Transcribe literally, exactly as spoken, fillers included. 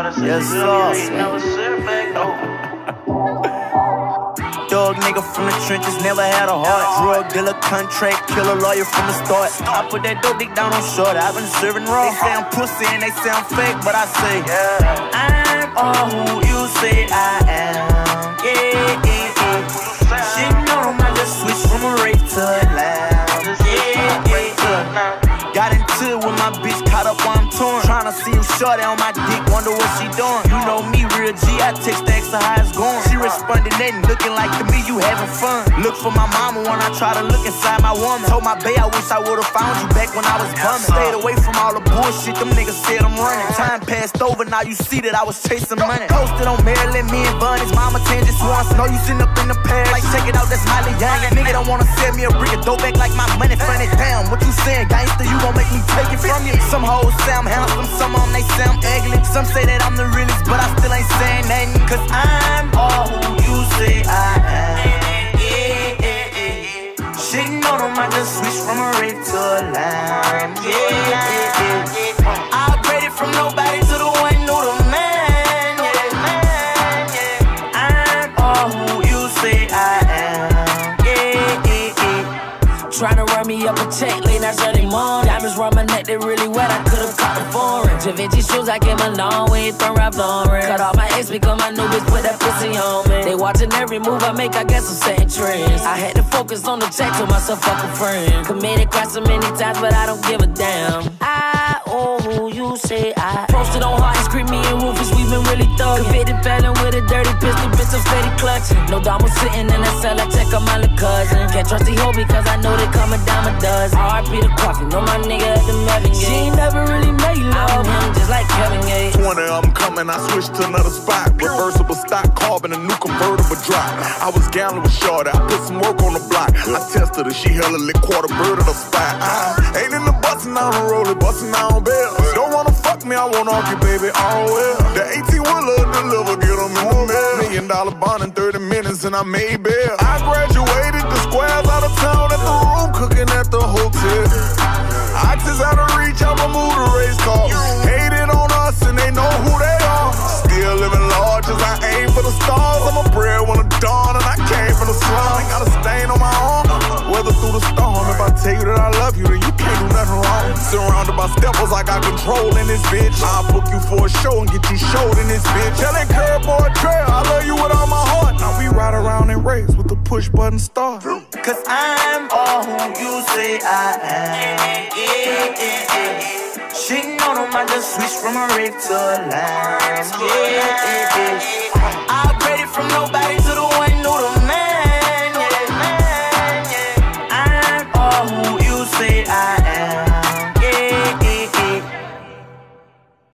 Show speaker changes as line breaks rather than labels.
Yes, sir. Dog nigga from the trenches, never had a heart. Drug dealer, contract killer, lawyer from the start. I put that dope dick down on short, I've been serving raw. They say I'm pussy and they say I'm fake, but I say I'm all who you say I am. Yeah, yeah, yeah. She know I just switched from a rape to a lounge. Yeah, yeah, yeah. Got into it with my bitch, caught up while I'm torn. Tryna see you shorty on my dick, wonder what she doing. You know me, real G, I text the extra how it's going. She responded, nothing, looking like to me, you having fun. Look for my mama when I try to look inside my woman. Told my bae I wish I would've found you back when I was bumming. Stayed away from all the bullshit, them niggas said I'm running. Time passed over, now you see that I was chasing money. Posted on Maryland, me and Bunny's mama ten just once. Know you sitting up in the past, like check it out, that's Miley Young. Nigga don't wanna sell me a brick of dope back like my money funny. Damn, what you saying, gangster, you gon' make me take it from you. Some hoes say I'm handsome, some of them they say I'm ugly. Some say that I'm the realest, but I still ain't saying nothing. Cause I'm all who you say I am. Yeah, yeah, yeah. Shitting on them, I just switched from a rape to a lime. Yeah, yeah, yeah. I upgraded from nobody to the one who the man. Yeah, man, yeah. I'm all who you say I am. Yeah, yeah, yeah.
Tryna run me up a check late night Sunday morning. Diamonds round my neck, they really wet, I could've caught a foreign. Givenchy shoes, I came a long way from Ralph Lauren. Cut off my ex because my new bitch put that pussy on me. They watching every move I make, I guess I'm setting trends. I had to focus on the check, told myself fuck a friend. Committed crimes so many times, but I don't give a damn. I owe who you say I posted on Hard and Scream, me and Rufus, we been really thuggin'. Convicted felon with a dirty pistol, bitch, I'm steady clutching. No dime was sitting in that cell, I check on my little cousin. Can't trust the hoe because I know they come a dime a dozen. R I P the coffee, know my nigga at the Melvin Gate. She ain't never really made love, him just like Kevin Gates.
twenty of them coming, I switched to another spot. Reversible stock, carbon, a new convertible drop. I was gambling with Shorty, I put some work on the block. I tested her, she hella lit, quarter bird of the spot. I ain't in the bustin' on the roller, bustin' on bail. Don't wanna fuck me, I wanna argue, baby, all well. The eighteen wheeler deliver, get them in the mail. Million dollar bond in thirty minutes and I made bail. I graduated the squares out of town at the room, cooking at the hotel. Oxys out of reach, I'ma move the race car. Hated on us and they know who they are. Still living large as I aim for the stars. I'm a bread when it's dawn and I came from the slum. Ain't got a stain on my arm, weather through the storm. If I tell you that I love you, then you can't do nothing wrong. Surrounded by steppers, I got control in this bitch. I'll book you for a show and get you showed in this bitch. Telling curb or a trail, I love you with all my heart. Now we ride around in race with the push button start.
Cause I'm all who you say I am. Yeah, yeah, yeah. Shitting on them, I just switched from a rape to a lime. Yeah, yeah, yeah. I upgraded from nobody to the one who the man. Yeah, man, yeah. I'm all who you say I am.